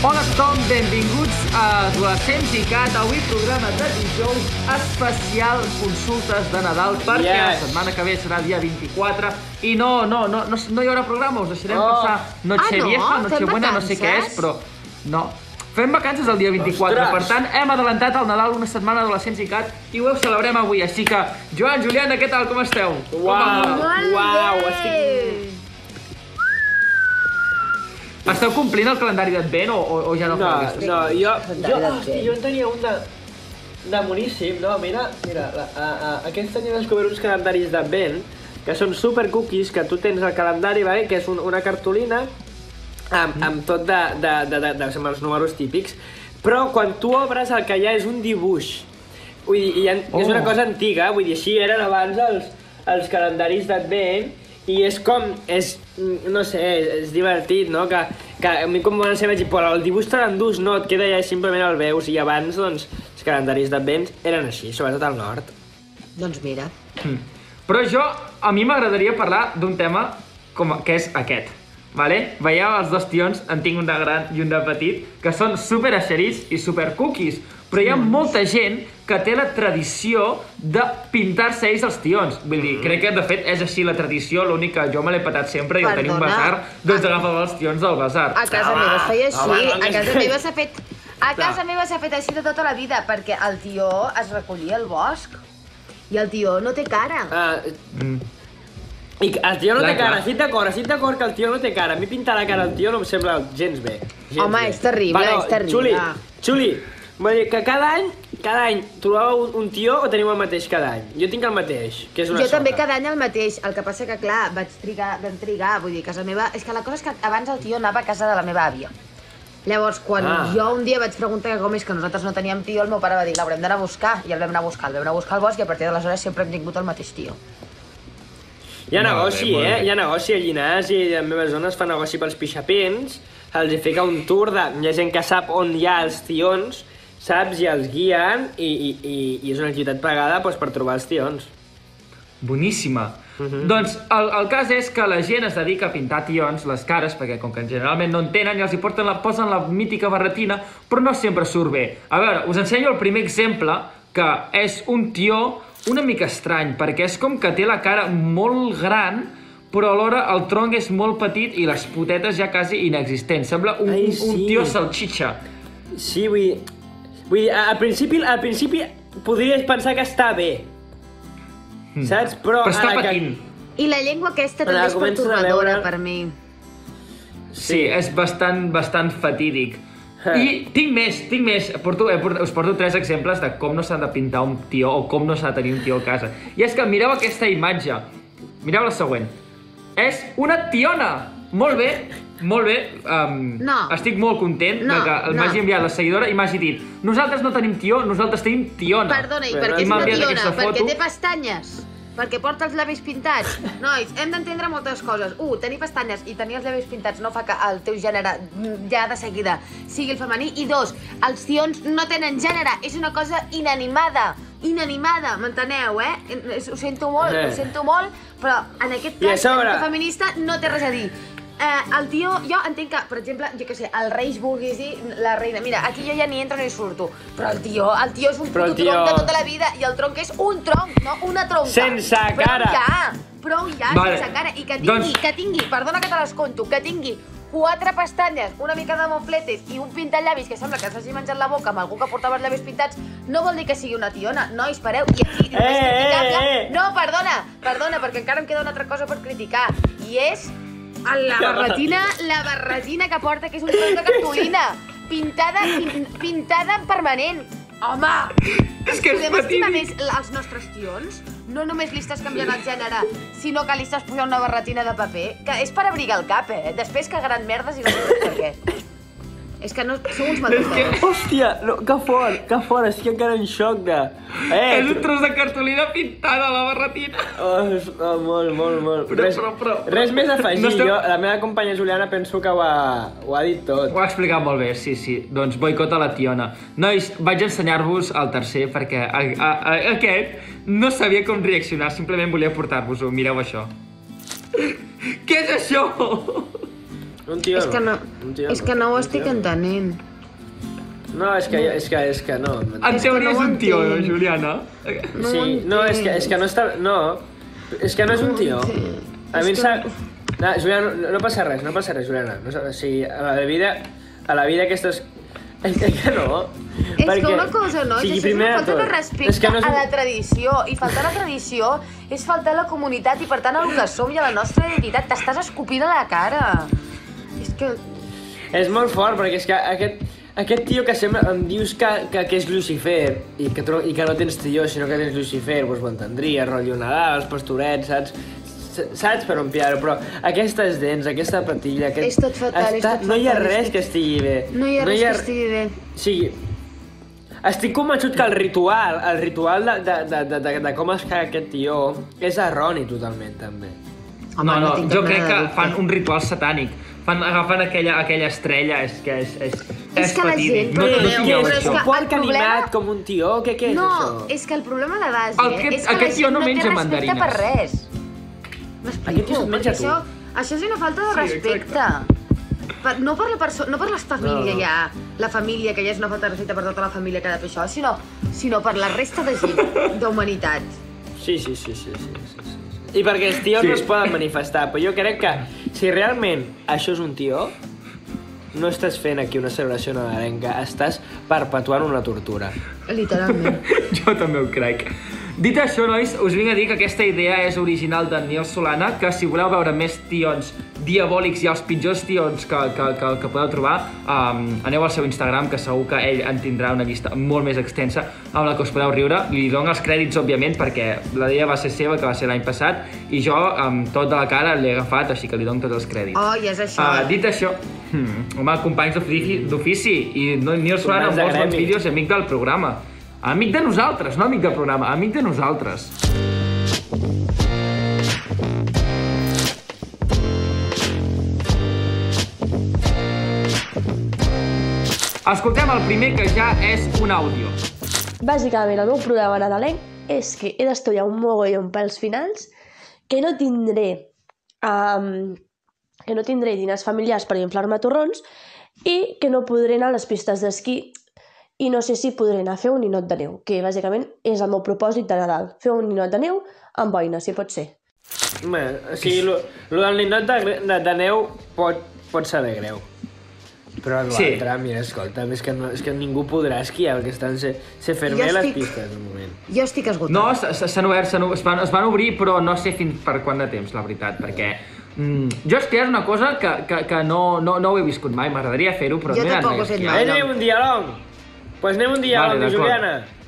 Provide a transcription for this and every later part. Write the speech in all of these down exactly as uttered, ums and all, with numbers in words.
Hola a tothom, benvinguts a Adolescents i Cat, avui programa de dijous especial consultes de Nadal, perquè yes. la setmana que ve serà dia vint-i-quatre i no, no, no, no, no hi haurà programa, us deixarem oh. passar Noche ah, no? Vieja, Noche Buena, no sé què és, però no. Fem vacances el dia vint-i-quatre, Ostres. Per tant hem adelantat el Nadal una setmana d'Adolescents i Cat i ho celebrem avui, així que Joan, Juliana, què tal, com esteu? Uau, uau, estic... Esteu complint el calendari d'Advent o, o, o ja no, no feu aquestes no, coses? jo, jo, hosti, jo en tenia un de, de boníssim, no? Mira, mira, a, a, a, aquest any he descobert uns calendaris d'Advent que són super cookies, que tu tens el calendari, vale? Que és un, una cartolina amb, amb tot de, de, de, de, de, de els números típics, però quan tu obres el que hi ha és un dibuix. Vull dir, i ha, oh. és una cosa antiga, vull dir, així eren abans els, els calendaris d'Advent. I és com, és, no sé, és divertit, no? Que, que a mi com van ser vaig dir, però el dibuix te l'endús, no, et queda ja simplement el veus, i abans, doncs, els calendaris d'Advent eren així, sobretot al nord. Doncs mira. Mm. Però jo, a mi m'agradaria parlar d'un tema com, que és aquest, vale? Veieu, els dos tions, en tinc un de gran i un de petit, que són super eixerits i super cookies, però hi ha molta gent que té la tradició de pintar-se ells els tions. Vull dir, crec que de fet és així la tradició, l'únic que jo me l'he patat sempre i al tenir un basar, doncs agafava els tions del basar. A casa meva es feia així, a casa meva s'ha fet... A casa meva s'ha fet així de tota la vida, perquè el tió es recollia al bosc i el tió no té cara. Ah, i el tio no té cara, estic d'acord, estic d'acord que el tio no té cara. A mi pintar la cara al tio no em sembla gens bé. Home, és terrible, és terrible. Xuli, Xuli, vull dir que cada any, cada any trobàveu un, un tio o teniu el mateix cada any? Jo tinc el mateix, que és una Jo sola. també cada any el mateix, el que passa que clar, vaig trigar, vam trigar, vull dir, casa meva... És que la cosa és que abans el tio anava a casa de la meva àvia. Llavors, quan ah. jo un dia vaig preguntar com és que nosaltres no teníem tio, el meu pare va dir, l'haurem d'anar a buscar, i el vam anar a buscar, el vam anar a buscar al bosc i a partir d'aleshores sempre hem tingut el mateix tio. Hi ha negoci, eh? Hi ha negoci a Llinars i a la meva zona es fa negoci pels pixapins, els hi fica un tour de... Hi ha gent que sap on hi ha els tions, saps? I els guien i, i, i, i és una activitat pagada doncs, per trobar els tions. Boníssima. Uh -huh. Doncs el, el cas és que la gent es dedica a pintar tions, les cares, perquè com que generalment no en tenen i els hi porten la, posen la mítica barretina, però no sempre surt bé. A veure, us ensenyo el primer exemple, que és un tió una mica estrany, perquè és com que té la cara molt gran, però alhora el tronc és molt petit i les potetes ja quasi inexistents. Sembla un, Ai, sí. un tió salxitxa. Sí, vull dir... Vull dir, al principi, al principi podries pensar que està bé. Mm. Saps? Però, però està patint. Que... I la llengua aquesta també és pertorbadora veure... per mi. Sí, sí, és bastant, bastant fatídic. I tinc més, tinc més. Porto, eh, us porto tres exemples de com no s'ha de pintar un tió o com no s'ha de tenir un tió a casa. I és que mireu aquesta imatge. Mireu la següent. És una tiona! Molt bé, molt bé. Um, no. Estic molt content no, que no. m'hagi enviat la seguidora i m'hagi dit nosaltres no tenim tió, nosaltres tenim tiona. Perdona, i per què és una tiona? Perquè té pestanyes. Perquè porta els llavis pintats. Nois, hem d'entendre moltes coses. Un, tenir pestanyes i tenir els llavis pintats no fa que el teu gènere ja de seguida sigui el femení. I dos, els tions no tenen gènere. És una cosa inanimada. Inanimada, m'enteneu, eh? Ho sento molt, ho sento molt, però en aquest cas, el feminista no té res a dir. Eh, el tio, jo entenc que, per exemple, jo què sé, el rei vulguis dir la reina. Mira, aquí jo ja ni entro ni surto. Però el tio, el tio és un puto tio... tronc de tota la vida i el tronc és un tronc, no una tronca. Sense cara. Prou ja, prou ja, vale. Sense cara. I que tingui, doncs... que tingui, perdona que te les conto, que tingui quatre pestanyes, una mica de mofletes i un pintallavis que sembla que s'hagi menjat la boca amb algú que portava els llavis pintats, no vol dir que sigui una tiona. No, espereu, i aquí... Eh, eh, eh. No, perdona, perdona, perquè encara em queda una altra cosa per criticar. I és... La barretina, la barretina que porta, que és un tros de cartolina, pintada, pin, pintada en permanent. Home! És que és podem estimar més els nostres tions? No només li estàs canviant el gènere, sinó que li estàs posant una barretina de paper, que és per abrigar el cap, eh? Després cagaran merdes i no sé per què. És que no, som uns maldosos. Que... Hòstia, no, que fort, que fort, estic encara en xoc de... Eh, és un tros de cartolina pintada a la barretina. Oh, oh, molt, molt, molt. Però, res, però, però, res més a afegir, no estem... jo, la meva companya Juliana penso que ho ha, ho ha dit tot. Ho ha explicat molt bé, sí, sí. Doncs boicot a la tiona. Nois, vaig ensenyar-vos el tercer perquè a, a, a, aquest no sabia com reaccionar, simplement volia portar-vos-ho. Mireu això. Què és això? Un tio és que no, un tio és que no ho un estic tio no. entenent. No, és que, és que, és que no. En teoria és un tio, Juliana. No Sí, no, és que, és que no està... No, és que no és un tio. A mi em sap... No, Juliana, no, no passa res, no passa res, Juliana. No, o sigui, a la vida, a la vida aquestes... És que, que no. És perquè, que una cosa, no? sigui, és una falta de respecte és que no és un... a la tradició. I faltar a la tradició és faltar a la comunitat i, per tant, al que som i a la nostra identitat. T'estàs escopint a la cara. És que... És molt fort, perquè és que aquest... Aquest tio que sempre em dius que, que, que és Lucifer i que, tro i que no tens tio, sinó que tens Lucifer, doncs ho entendria, rotllo Nadal, els pastorets, saps? Saps per on pillar-ho, però aquestes dents, aquesta patilla... Aquest... És tot fatal, està... és tot fatal. No hi ha res que estigui bé. No hi ha res no hi ha... que estigui bé. O sigui, estic convençut que el ritual, el ritual de, de, de, de, de, de com es caga aquest tio és erroni totalment, també. Home, no, no, jo crec que fan un ritual satànic. Fan, agafen aquella, aquella estrella, és que és, és, és, és que la gent... No, no, no, no, no, és un porc animat com un tio, què, què és no, això? No, és que el problema de base el que, és que aquest la gent no, no menja té respecte mandarines. per res. M'explico, menja perquè això, això és una falta de Sí, respecte. Per, no, per la perso no per la família No, no. ja, la família, que ja és una falta de respecte per tota la família que ha de fer això, sinó, sinó per la resta de gent, d'humanitat. Sí, sí, sí, sí, sí, sí, sí. I perquè els tios Sí. no es poden manifestar, però jo crec que si realment això és un tio, no estàs fent aquí una celebració nadalenca, estàs perpetuant una tortura. Literalment. Jo també ho crec. Dit això, nois, us vinc a dir que aquesta idea és original d'en Nil Solana, que si voleu veure més tions diabòlics i els pitjors tions que, que, que, que podeu trobar, um, aneu al seu Instagram, que segur que ell en tindrà una llista molt més extensa amb la que us podeu riure. Li dono els crèdits, òbviament, perquè la idea va ser seva, que va ser l'any passat, i jo, amb tot de la cara, l'he agafat, així que li dono tots els crèdits. Oh, i és això. Uh, dit això, hmm, home, companys d'ofici, i Nil Solana, Companys de molts bons gremi. vídeos, amic del programa. Amic de nosaltres, no amic del programa, amic de nosaltres. Escoltem el primer, que ja és un àudio. Bàsicament, el meu programa nadalenc és que he d'estudiar un mogollon pels finals, que no tindré, um, que no tindré diners familiars per inflar-me torrons i que no podré anar a les pistes d'esquí i no sé si podré anar a fer un ninot de neu, que bàsicament és el meu propòsit de Nadal, fer un ninot de neu amb boina, si pot ser. Bé, o sigui, lo, lo del ninot de, de, de neu pot, pot saber greu. Però l'altre, sí. Mira, escolta, és que, no, és que ningú podrà esquiar, el que estan se, se fermer les estic... pistes, un moment. Jo estic esgotat. No, s'han obert, es van, es van obrir, però no sé fins per quant de temps, la veritat, perquè... Mm, jo esquiar és una cosa que, que, que no, no, no ho he viscut mai, m'agradaria fer-ho, però Jo no he anat tampoc mai ho he fet a esquiar. mai. Anem un dia long! Doncs pues anem un dia Vale, long, Juliana.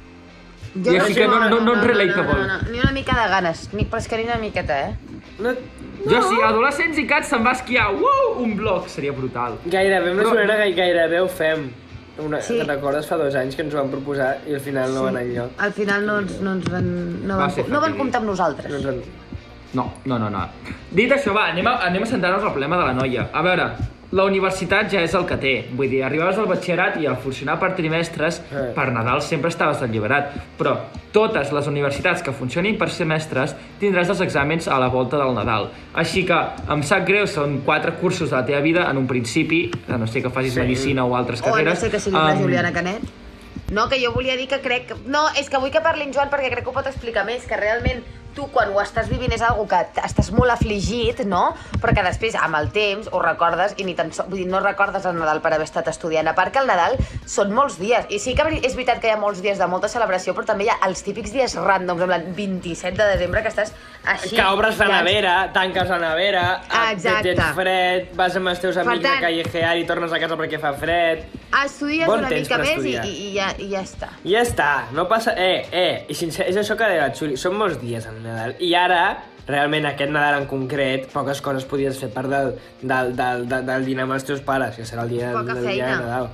Jo I així que no, no, no en relatable. No, no, no, ni una mica de ganes, ni, però és que ni una miqueta, eh? No, Jo sí, adolescents i cats se'n va esquiar, uau, un bloc, seria brutal. Gairebé, amb la Però- Juliana gairebé ho fem. Una, Sí. Te'n recordes fa dos anys que ens ho van proposar i al final no Sí. va anar enlloc? Al final no ens, no ens van, no Va van, ser no van fatídic. comptar amb No nosaltres. ens van... No, no, no, no. Dit això, va, anem a, anem a centrar-nos al problema de la noia. A veure, la universitat ja és el que té. Vull dir, arribaves al batxillerat i al funcionar per trimestres, Eh. per Nadal sempre estaves alliberat. Però totes les universitats que funcionin per semestres tindràs els exàmens a la volta del Nadal. Així que, em sap greu, són quatre cursos de la teva vida en un principi, a no sé que facis Sí. medicina o altres O no carreres. sé que sigui la Em, Juliana Canet. No, que jo volia dir que crec... No, és que vull que parli en Joan perquè crec que ho pot explicar més, que realment tu quan ho estàs vivint és algo que estàs molt afligit, no? Però que després, amb el temps, ho recordes i ni tan so... vull dir, no recordes el Nadal per haver estat estudiant. A part que el Nadal són molts dies. I sí que és veritat que hi ha molts dies de molta celebració, però també hi ha els típics dies randoms, en plan vint-i-set de desembre, que estàs així... Que obres la ja- nevera, tanques la nevera, Exacte. tens fred, vas amb els teus amics tant- a callejear i tornes a casa perquè fa fred. Estudies Bon una temps mica per més i, estudiar. i, i, ja, i ja està. I ja està, no passa... Eh, eh, i sincer, és això que deia la Xuli, són molts dies el Nadal. I ara, realment, aquest Nadal en concret, poques coses podies fer part del, del, del, del, del dinar amb els teus pares, que serà el dia, Poca del dia de feina. Nadal.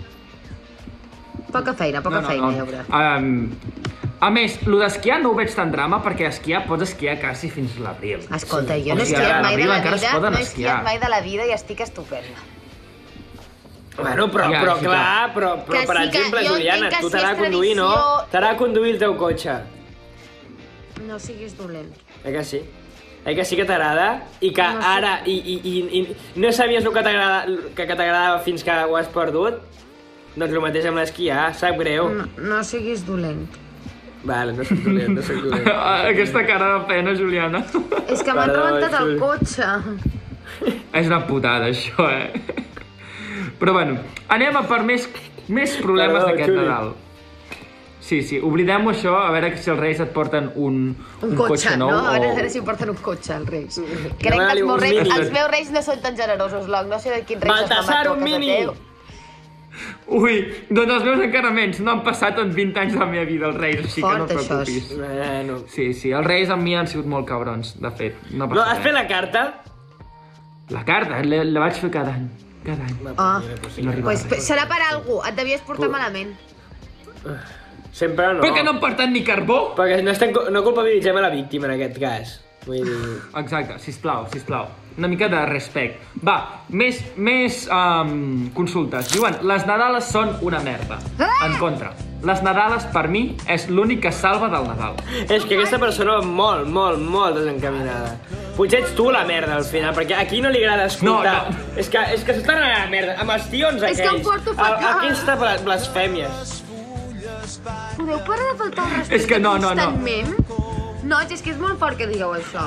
Poca feina, poca feina, ja veurà. Um, a més, lo d'esquiar no ho veig tan drama perquè esquiar pots esquiar quasi fins l'abril. Escolta, Sí. jo no O he sigui, esquiat a mai de l'abril la encara es vida, poden no he esquiar. esquiat mai de la vida i estic estupenda. Bueno, però, Ja, però sí, clar, però, però Que per sí que exemple, jo Juliana, entenc que tu si t'agrada és conduir, no? tradició- T'agrada conduir el teu cotxe. No siguis dolent. Eh que sí? Eh que sí que t'agrada? I que No sé. ara... I, i, i, i no sabies el que t'agrada- que, que t'agradava fins que ho has perdut? Doncs el mateix amb l'esquiar, sap greu. No, no siguis dolent. Vale, no soc dolent, no soc dolent. Aquesta cara de pena, Juliana. És que m'han Perdó, rebentat el Juli. cotxe. És una putada, això, eh? Però bueno, anem a per més, més problemes Perdó, d'aquest Juli. Nadal. Sí, sí, oblidem-ho això, a veure si els Reis et porten un, Un cotxe, nou. no? A veure, a o... veure si em porten un cotxe, els reis. Crec que Demana-li els meus, un reis, mini. els meus reis no són tan generosos, Loc. No sé de quin rei Baltasar, s'està matant un a casa mini. teu. Ui, doncs els meus encara menys. No han passat en vint anys de la meva vida, els Reis, així Fort, que no et això. preocupis. Bueno. Sí, sí, els Reis amb mi han sigut molt cabrons, de fet. No No, passa has fet res. la carta? La carta, la, la vaig fer cada any. Cada any. Ah, No arriba pues, res. serà per algú. Et devies portar malament. Sempre no. Però que no em porten ni carbó! Perquè no, estem, no culpabilitzem a la víctima en aquest cas. Vull dir... Exacte, sisplau, sisplau. Una mica de respect. Va, més, més um, consultes. Diuen, les Nadales són una merda. En contra. Les Nadales, per mi, és l'únic que salva del Nadal. És que aquesta persona va molt, molt, molt desencaminada. Potser ets tu la merda al final, perquè aquí no li agrada escoltar. No, no. És que, és que s'estan a la merda, amb els tions És aquells. que em porto A- fatal. Aquesta bla- blasfèmia. Podeu parar de faltar el respecte És que no, no, no. constantment? No, és que és molt fort que digueu això.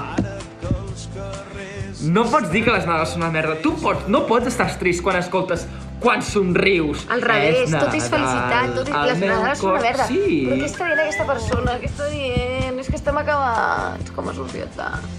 No pots dir que les Nadales són una merda. Tu pots, no pots estar trist quan escoltes quan somrius. Al revés, És tot és felicitat, tot és... el Les meu Nadales són una cor- merda. Sí. Però què està dient aquesta persona? Què està dient? És que estem acabats com a societat.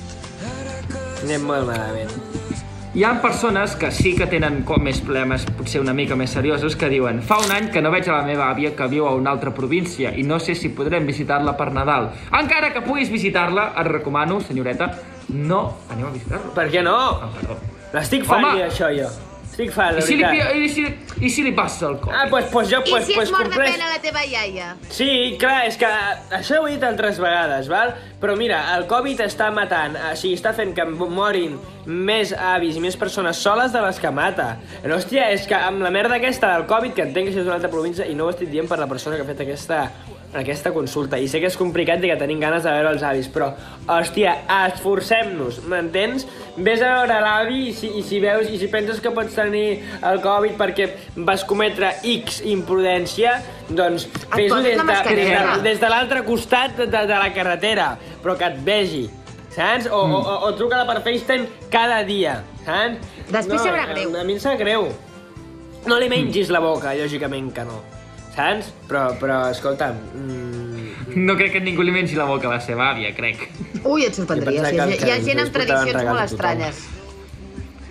Anem molt malament. Hi ha persones que sí que tenen com més problemes, potser una mica més seriosos, que diuen fa un any que no veig a la meva àvia que viu a una altra província i no sé si podrem visitar-la per Nadal. Encara que puguis visitar-la, et recomano, senyoreta, no aneu a visitar-la. Per què no? Ah, perdó. L'estic fart, Home. això, jo. Estic fart, I de si, li, veritat. pi- i, si, I si li passa el cop? Ah, doncs pues, jo, I pues, si pues, es mor de compleix... pena la teva iaia? Sí, clar, és que això ho he dit altres vegades, val? Però mira, el Covid està matant, o sigui, està fent que morin més avis i més persones soles de les que mata. No, hòstia, és que amb la merda aquesta del Covid, que entenc que això és una altra província, i no ho estic dient per la persona que ha fet aquesta, aquesta consulta, i sé que és complicat i que tenim ganes de veure els avis, però, hòstia, esforcem-nos, m'entens? Vés a veure l'avi i, si, i si veus i si penses que pots tenir el Covid perquè vas cometre X imprudència, doncs fes-ho poses des, la de, mascareta. des, de, des de l'altre costat de, de la carretera, però que et vegi, saps? O, mm. o, o, o truca-la per FaceTime cada dia, saps? Després no, sabrà a- greu. A mi em sap greu. No li mengis la boca, lògicament que no, saps? Però, però escolta'm... Mm, No crec que ningú li mengi la boca a la seva àvia, crec. Ui, et sorprendria. Jo Hi pensava ha, que hi ha ens gent amb portaven tradicions regals molt a tothom. estranyes.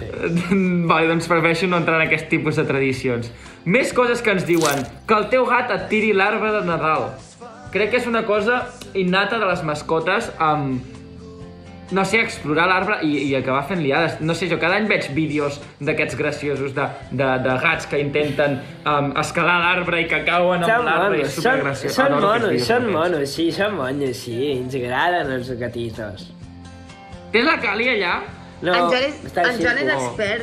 Vale, doncs prefereixo no entrar en aquest tipus de tradicions. Més coses que ens diuen. Que el teu gat et tiri l'arbre de Nadal. Crec que és una cosa innata de les mascotes amb... No sé, explorar l'arbre i, i acabar fent liades. No sé, jo cada any veig vídeos d'aquests graciosos de, de, de gats que intenten um, escalar l'arbre i que cauen Són amb l'arbre i monos, és són, supergraciós. són Adoro aquests monos, vídeos són d'aquests. monos, sí, són monos, sí, ens agraden els gatitos. Tens la Cali allà? No, en Joan és, està en Joan és així.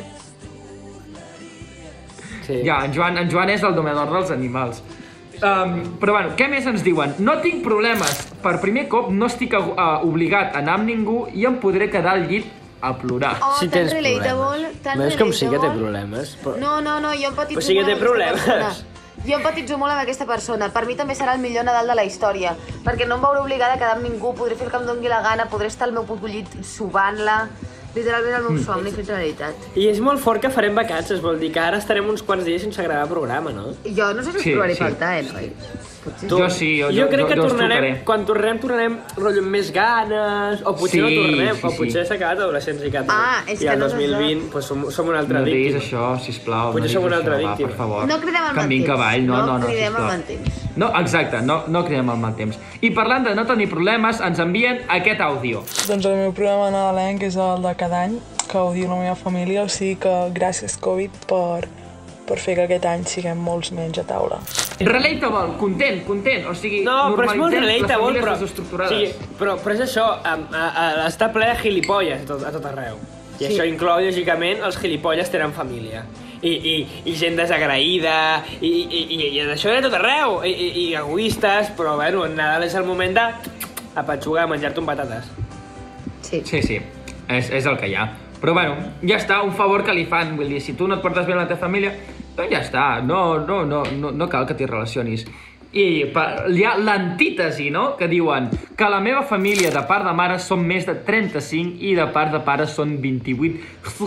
expert. Sí. Ja, en Joan, en Joan és el domador dels animals. Um, però bueno, què més ens diuen? No tinc problemes. Per primer cop no estic uh, obligat a anar amb ningú i em podré quedar al llit a plorar. Oh, Sí tan tens relatable, problemes. tan Veus com sí que té relatable. problemes? Però... No, no, no, jo empatitzo Però sí que molt té amb aquesta problemes. persona. Jo empatitzo molt amb aquesta persona. Per mi també serà el millor Nadal de la història, perquè no em veuré obligada a quedar amb ningú, podré fer el que em doni la gana, podré estar al meu puto llit subant-la, literalment el meu somni fet realitat. I és molt fort que farem vacances, vol dir que ara estarem uns quants dies sense gravar programa, no? Jo no sé si us Sí, trobaré sí. a faltar, eh, noi? Potser Jo sí, jo- jo jo- crec jo- que jo els tornarem, trucaré. quan tornem, tornarem rotllo amb més ganes, o potser Sí, no tornem, sí, o sí. potser s'ha acabat Adolescents i Càtol. Ah, és I que el no dos mil vint és pues, som, som una altra No diguis víctima. això, sisplau. Potser no som diguis una altra això, va, víctima. per favor. No cridem al mal Canviïn temps. cavall, no, no, no, cridem al sisplau. mal temps. No, exacte, no, no cridem al mal temps. I parlant de no tenir problemes, ens envien aquest àudio. Doncs el meu programa nadalenc és el de cada any, que ho diu la meva família, o sigui que gràcies Covid per, per fer que aquest any siguem molts menys a taula. Relatable, content, content, o sigui, No, però és molt normalitzem les relatable, famílies però... desestructurades. Sí, però, però és això, a, a, a, està ple de gilipolles a tot, a tot arreu. I Sí. això inclou, lògicament, els gilipolles tenen família. I, i, i gent desagraïda, i, i, i, i això era tot arreu, i, i, i egoistes, però bueno, en Nadal és el moment de apatxugar, menjar-te un patates. Sí. Sí, sí, és, és el que hi ha. Però bueno, ja està, un favor que li fan. Vull dir, si tu no et portes bé amb la teva família, doncs ja està, no, no, no, no, no cal que t'hi relacionis. I per, hi ha l'antítesi, no?, que diuen que la meva família de part de mare són més de trenta-cinc i de part de pare són vint-i-vuit.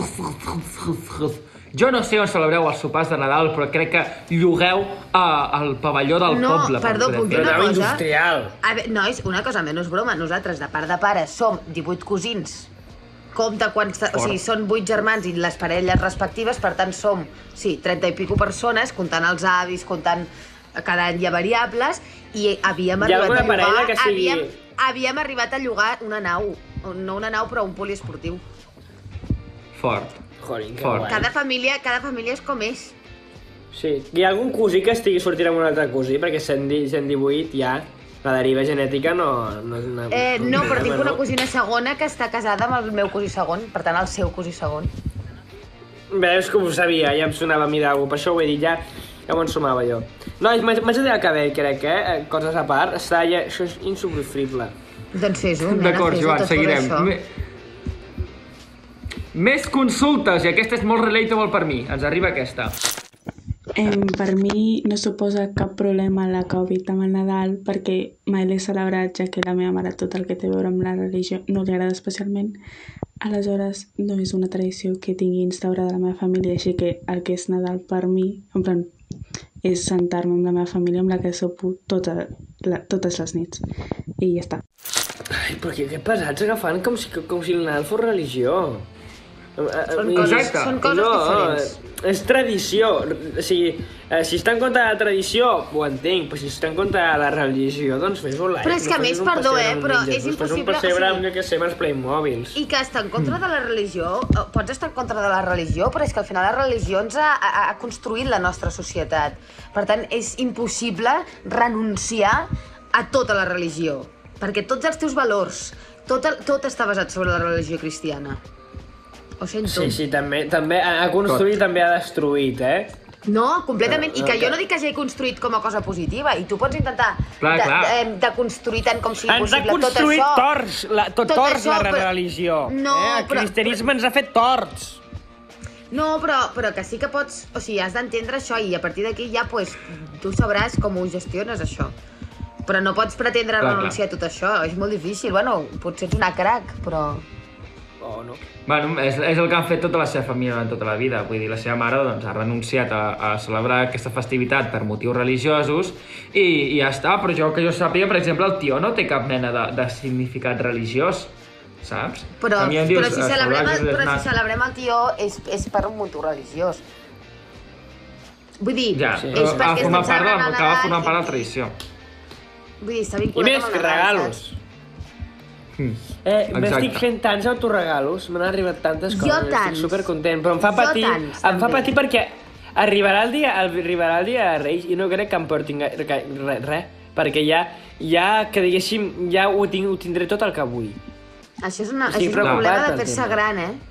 Jo no sé on celebreu els sopars de Nadal, però crec que llogueu uh, al pavelló del no, poble. No, perdó, puc dir una cosa? Industrial. A veure, nois, una cosa menys broma. Nosaltres, de part de pare, som divuit cosins. Compte quan... O sigui, són vuit germans i les parelles respectives, per tant som, sí, trenta i pico persones, comptant els avis, comptant cada any hi ha variables, i havíem Hi ha arribat a alguna parella llogar... que sigui... Havíem, havíem arribat a llogar una nau. No una nau, però un poliesportiu. Fort. Jolín, que Fort. guai. Cada família, cada família és com és. Sí. Hi ha algun cosí que estigui sortint amb un altre cosí? Perquè cent divuit ja... La deriva genètica no... no, és una, Eh, no, però tinc una no? cosina segona que està casada amb el meu cosí segon, per tant, el seu cosí segon. Veus que ho sabia, ja em sonava a mi d'algú, per això ho he dit, ja, ja m'ho ensumava jo. No, m'haig de dir el cabell, crec, eh? Coses a part, està ja... Això és insufrible. Doncs fes-ho, nena, D'acord, fes-ho, Joan, tot seguirem. això. Me... Més consultes, i aquesta és molt relatable per mi. Ens arriba aquesta. Em, per mi no suposa cap problema la Covid amb el Nadal perquè mai l'he celebrat, ja que la meva mare tot el que té a veure amb la religió no li agrada especialment. Aleshores, no és una tradició que tingui instaurada la meva família, així que el que és Nadal per mi, en plan, és sentar-me amb la meva família amb la que sopo tota, la, totes les nits. I ja està. Ai, però que, que pesats agafant com si, com si el Nadal fos religió. Són coses, són coses no, diferents. És tradició. O sigui, eh, si està en contra de la tradició, ho entenc, però si està en contra de la religió, doncs fes-ho live. Però és que a més, perdó, eh, però és impossible... Fes un pessebre o sigui, amb, jo què sé, amb els Playmobils. I que està en contra de la religió, pots estar en contra de la religió, però és que al final la religió ens ha, ha, ha construït la nostra societat. Per tant, és impossible renunciar a tota la religió, perquè tots els teus valors, tot, el, tot està basat sobre la religió cristiana. Ho sento. Sí, sí, també, també ha construït, tot. També ha destruït, eh? No, completament. I que jo no dic que hagi construït com a cosa positiva. I tu pots intentar clar, de, clar. de, de construir tant com sigui ens possible tot això. Ens ha construït torts, la, tot, tot torts això, la però... religió. No, eh? El però, cristianisme però... ens ha fet torts. No, però, però que sí que pots... O sigui, has d'entendre això i a partir d'aquí ja, pues, tu sabràs com ho gestiones, això. Però no pots pretendre clar, renunciar clar. a tot això. És molt difícil. Bueno, potser ets una crac, però... Oh, no. Bueno, és, és el que han fet tota la seva família durant tota la vida. Vull dir, la seva mare doncs, ha renunciat a, a celebrar aquesta festivitat per motius religiosos i, i ja està. Però jo que jo sàpiga, per exemple, el tió no té cap mena de, de significat religiós, saps? Però, dius, però, si, celebrem, el, però anar... si celebrem el tió és, és per un motiu religiós. Vull dir, ja, sí. és perquè estem celebrant el Nadal. Acaba formant part de la i... tradició. Vull dir, està vinculat amb el Nadal. I més regalos. Mm. Eh, m'estic fent tants autoregalos, m'han arribat tantes coses, jo tants. estic supercontent, però em fa patir, tants, em fa patir perquè arribarà el dia, arribarà el dia de Reis i no crec que em portin res, re, perquè ja, ja que diguéssim, ja ho, tinc, ho tindré tot el que vull. Això és, una, això és un problema de fer-se gran, eh?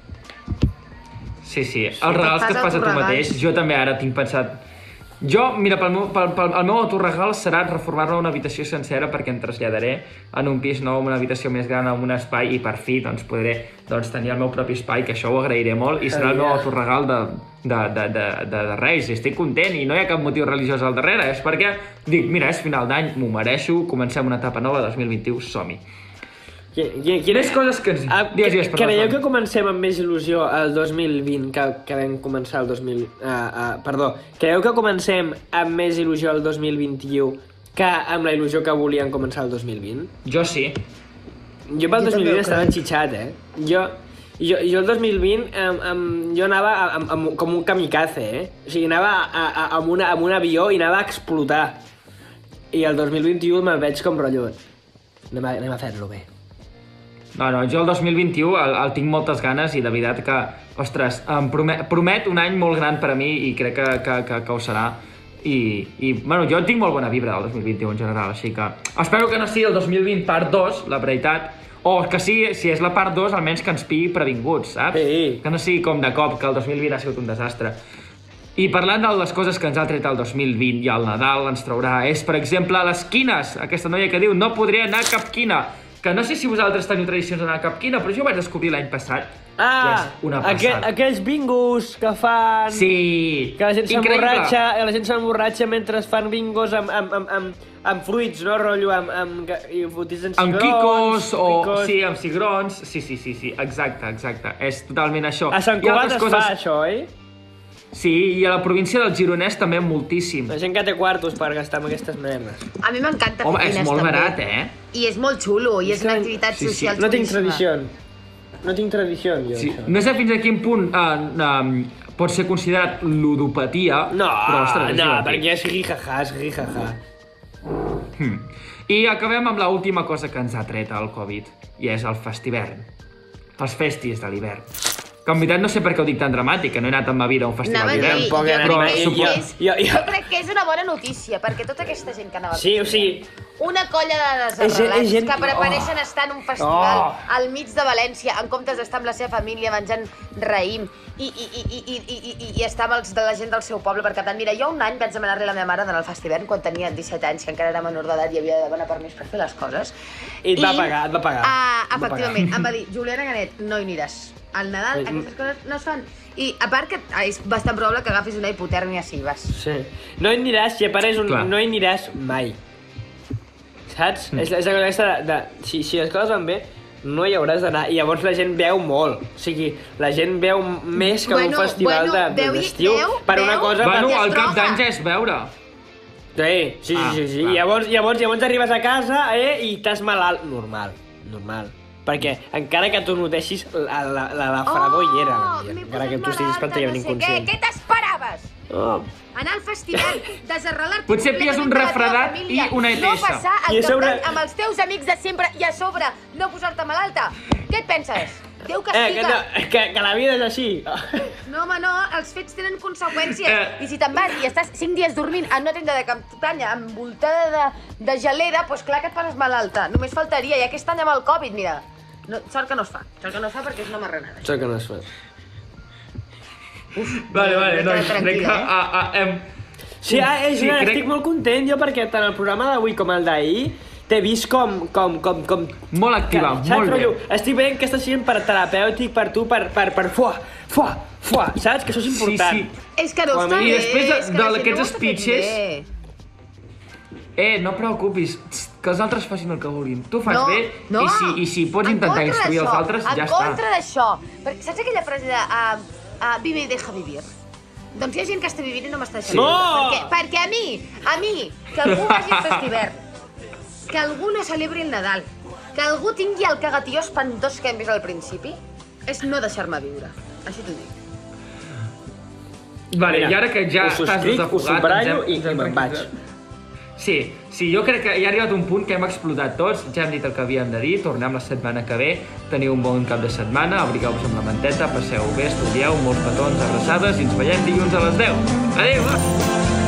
Sí, sí, els regals que et fas a tu mateix, jo també ara tinc pensat... Jo, mira, pel meu, pel, pel, el meu autoregal serà reformar-me una habitació sencera perquè em traslladaré en un pis nou, una habitació més gran, amb un espai, i per fi doncs, podré doncs, tenir el meu propi espai, que això ho agrairé molt, i serà el meu autoregal de, de, de, de, de, de Reis. I estic content i no hi ha cap motiu religiós al darrere, és perquè dic, mira, és final d'any, m'ho mereixo, comencem una etapa nova, dos mil vint-i-u, som-hi. Quines coses que ens... Ah, dies, dies, creieu que comencem amb més il·lusió el dos mil vint que, que vam començar el dos mil... Uh, uh, perdó, creieu que comencem amb més il·lusió el dos mil vint-i-u que amb la il·lusió que volien començar el dos mil vint? Jo sí. Jo pel jo dos mil vint estava enxitxat, eh? Jo, jo, jo el dos mil vint um, um, jo anava um, um, com un kamikaze, eh? O sigui, anava a, a, amb, una, amb un avió i anava a explotar. I el dos mil vint-i-u me'l veig com rotllo. Anem a, anem a fer-lo bé. No, no, jo el dos mil vint-i-u el, el tinc moltes ganes i de veritat que, ostres, em promet, promet un any molt gran per a mi i crec que, que, que, que ho serà. I, i, bueno, jo tinc molt bona vibra del dos mil vint-i-u en general, així que espero que no sigui el dos mil vint part dos, la veritat, o que sigui, si és la part dos, almenys que ens pigui previnguts, saps? Sí. Que no sigui com de cop, que el dos mil vint ha sigut un desastre. I parlant de les coses que ens ha tret el dos mil vint i el Nadal ens traurà, és, per exemple, les quines. Aquesta noia que diu, no podré anar a cap quina. que no sé si vosaltres teniu tradicions d'anar a cap quina, però jo vaig descobrir l'any passat. Ah, una aqu aquells bingos que fan... Sí, que la gent s'emborratxa, la gent s'emborratxa mentre fan bingos amb, amb, amb, amb, amb fruits, no? Rotllo, amb, amb, i utilitzen cigrons... Amb quicos, o... Quicos. Sí, amb cigrons. Sí, sí, sí, sí, exacte, exacte. És totalment això. A Sant Cugat es coses... fa això, oi? Sí, i a la província del Gironès també moltíssim. La gent que té quartos per gastar amb aquestes merdes. A mi m'encanta fer quines també. Home, és molt també. barat, eh? I és molt xulo, i és una activitat sí, social sí. No tinc tradició. No tinc tradició, jo, sí. això. No sé fins a quin punt uh, uh, pot ser considerat ludopatia, no, però, ostres, no, perquè és rijajà, és rijajà. Hmm. I acabem amb l'última cosa que ens ha tret el Covid, i és el festivern. Els festis de l'hivern. Que en veritat no sé per què ho dic tan dramàtic, que no he anat en ma vida a un festival d'hivern. Jo, jo, jo, jo, jo crec que és una bona notícia, perquè tota aquesta gent que anava... Sí, o sigui... Una colla de desarrelats gent... que prefereixen oh. estar en un festival oh. al mig de València, en comptes d'estar amb la seva família menjant raïm i, i, i, i, i, i, i, i estar amb els, de la gent del seu poble. Per tant, mira, jo un any vaig demanar-li a la meva mare d'anar al festival quan tenia disset anys, que encara era menor d'edat i havia de demanar permís per fer les coses. I et va I, pagar, et va pagar. Uh, efectivament, em va dir, Juliana Ganet, no hi aniràs. Al Nadal aquestes coses no es fan. I a part que és bastant probable que agafis una hipotèrmia si hi vas. Sí. No hi aniràs, si a part és un... Clar. No hi aniràs mai. Saps? Mm. És, és la cosa aquesta de... de si, si les coses van bé, no hi hauràs d'anar. I llavors la gent veu molt. O sigui, la gent veu més que bueno, un festival bueno, d'estiu de, de per veu, una cosa... Bueno, per... el cap d'any ja és veure. Sí, sí, ah, sí, sí. I llavors, llavors, llavors arribes a casa eh, i t'has malalt. Normal, normal. Perquè encara que tu noteixis, la, la, la, la fredor hi era. Oh, encara que tu estiguis pràcticament no sé inconscient. Què, què t'esperaves? Oh. Anar al festival, desarrelar-te... Potser pilles un refredat i una E T S. No passar el cap d'any amb els teus amics de sempre i a sobre no posar-te malalta. Què et penses? Déu castiga. Eh, que, no, que, que la vida és així. No, home, no, els fets tenen conseqüències. Eh. I si te'n vas i estàs cinc dies dormint en una tenda de campanya envoltada de, de gelera, doncs clar que et poses malalta. Només faltaria, i aquest any amb el Covid, mira... No, sort que no es fa. Sort que no es fa perquè és una marranada. Sort que no es fa. Uf, vale, vale, no, crec que... Eh? Ah, ah, em... Sí, ah, eh, sí crec... estic molt content jo perquè tant el programa d'avui com el d'ahir t'he vist com... com, com, com... Molt activa, que, molt bé. Estic veient que estàs sent per terapèutic per tu, per... per, per fuà, fuà, fuà, saps? Que això és important. Sí, sí. És que no està bé. I després d'aquests speeches... Eh, no preocupis, que els altres facin el que vulguin. Tu fas no, bé no. i, si, i si pots intentar instruir els altres, ja està. En contra d'això. Saps aquella frase de uh, uh, vive y deja vivir? Doncs hi ha gent que està vivint i no m'està deixant. No! Perquè, perquè a mi, a mi, que algú vagi al festivern, que algú no celebri el Nadal, que algú tingui el cagatió espantós que hem vist al principi, és no deixar-me viure. Així t'ho dic. Vale, mira, i ara que ja estàs desafogat... Ho subratllo i me'n vaig. Sí, sí, jo crec que ja ha arribat un punt que hem explotat tots, ja hem dit el que havíem de dir, tornem la setmana que ve, teniu un bon cap de setmana, abrigueu-vos amb la manteta, passeu bé, estudieu, molts petons, abraçades i ens veiem dilluns a les deu. Adéu! Va!